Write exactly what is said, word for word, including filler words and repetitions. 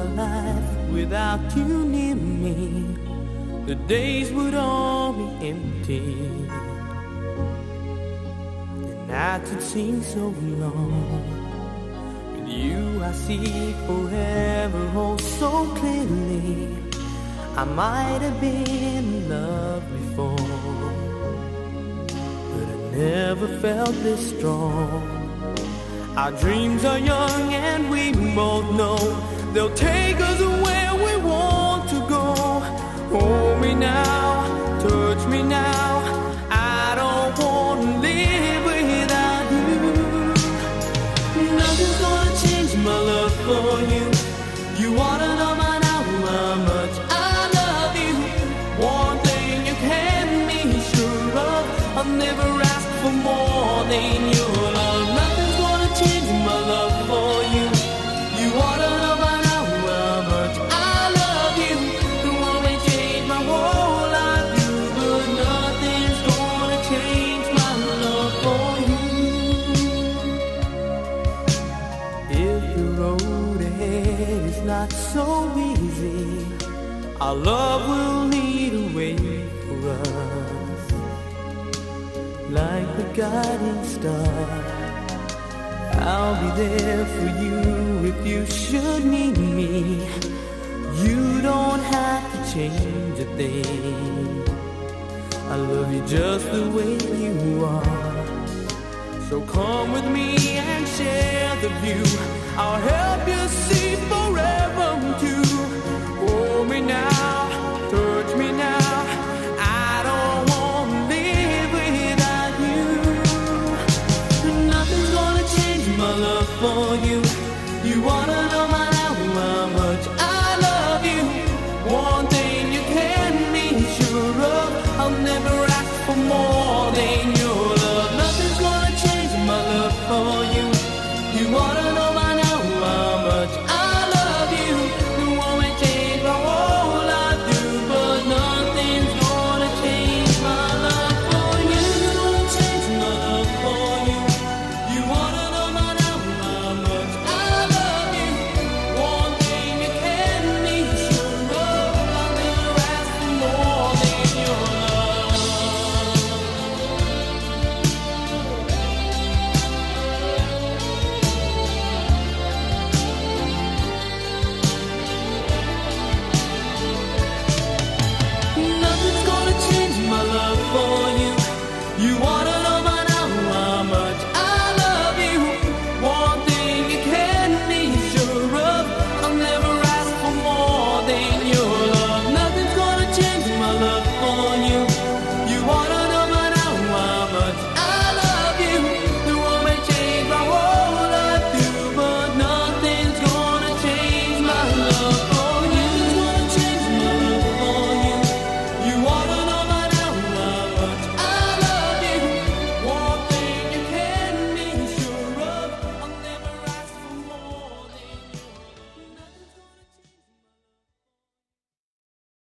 life without you near me, the days would all be empty. The nights would seem so long. With you I see forever oh so clearly. I might have been in love before, but I never felt this strong. Our dreams are young and we both know they'll take us where we want to go. Hold me now, touch me now, I don't want to live without you. Nothing's gonna change my love for you. You wanna know by now how much I love you. One thing you can be sure of, I'll never ask for more than your love. Nothing's gonna change my love for you. You wanna know by now how much I love you. The one may change my whole life, you, but nothing's gonna change my love for you. If the road ahead is not so easy, our love will lead a way for us, like the guiding star. I'll be there for you if you should need me. You don't have to change a thing. I love you just the way you are. So come with me and share the view. I'll help you see forever.